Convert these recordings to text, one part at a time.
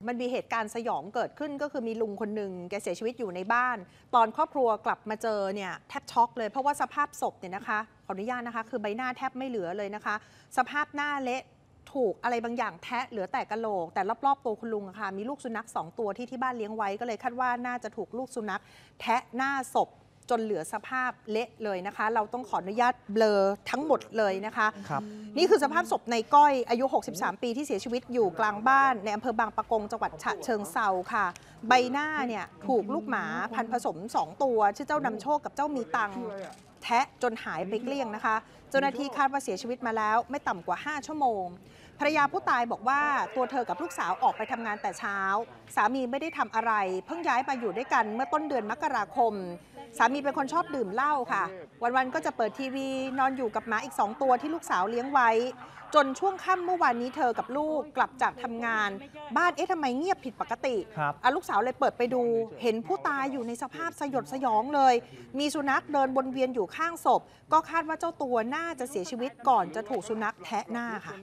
มันมีเหตุการณ์สยองเกิดขึ้นก็คือมีลุงคนหนึ่งแกเสียชีวิตอยู่ในบ้านตอนครอบครัวกลับมาเจอเนี่ยแทบช็อกเลยเพราะว่าสภาพศพเนี่ยนะคะขออนุญาตนะคะคือใบหน้าแทบไม่เหลือเลยนะคะสภาพหน้าเละถูกอะไรบางอย่างแทะเหลือแต่กะโหลกแต่รอบๆตัวคุณลุงค่ะมีลูกสุนัข2ตัวที่บ้านเลี้ยงไว้ก็เลยคาดว่าน่าจะถูกลูกสุนัขแทะหน้าศพจนเหลือสภาพเละเลยนะคะเราต้องขออนุญาตเบลอทั้งหมดเลยนะคะนี่คือสภาพศพในก้อยอายุ63ปีที่เสียชีวิตอยู่กลางบ้านในอำเภอบางปะกงจังหวัดฉะเชิงเทราค่ะใบหน้าเนี่ยถูกลูกหมาพันธุ์ผสม2ตัวชื่อเจ้านำโชคกับเจ้ามีตังแทะจนหายไปเกลี้ยงนะคะเจ้าหน้าที่คาดว่าเสียชีวิตมาแล้วไม่ต่ำกว่า5ชั่วโมงภรรยาผู้ตายบอกว่าตัวเธอกับลูกสาวออกไปทำงานแต่เช้าสามีไม่ได้ทำอะไรเพิ่งย้ายมาอยู่ด้วยกันเมื่อต้นเดือนมกราคมสามีเป็นคนชอบดื่มเหล้าค่ะวันๆก็จะเปิดทีวีนอนอยู่กับหมาอีก2ตัวที่ลูกสาวเลี้ยงไว้จนช่วงค่ำเมื่อวานนี้เธอกับลูกกลับจากทำงานบ้านทำไมเงียบผิดปกติลูกสาวเลยเปิดไปดูเห็นผู้ตายอยู่ในสภาพสยดสยองเลยมีสุนัขเดินวนเวียนอยู่ข้างศพก็คาดว่าเจ้าตัวน่าจะเสียชีวิตก่อนจะถูกสุนัขแทะหน้าค่ะ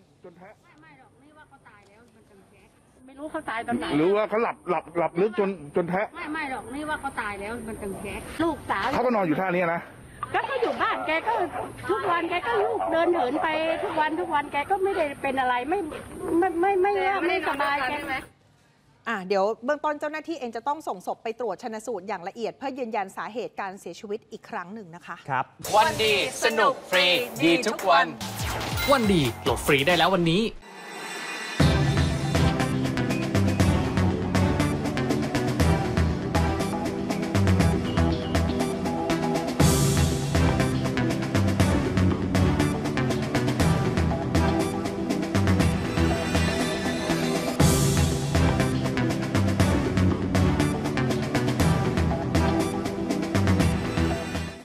ไม่รู้เขาตายตอนไหนหรือว่าเขาหลับลึกจนแทะไม่หรอกนี่ว่าเขาตายแล้วมันตึงแท้ลูกสาวเขาก็นอนอยู่ท่านี้นะก็เขาอยู่บ้านแกก็ทุกวันแกก็ลูกเดินเหินไปทุกวันแกก็ไม่ได้เป็นอะไรไม่สบายแกเดี๋ยวเบื้องต้นเจ้าหน้าที่เองจะต้องส่งศพไปตรวจชันสูตรอย่างละเอียดเพื่อยืนยันสาเหตุการเสียชีวิตอีกครั้งหนึ่งนะคะครับวันดีสนุกฟรีดีทุกวันวันดีโหลดฟรีได้แล้ววันนี้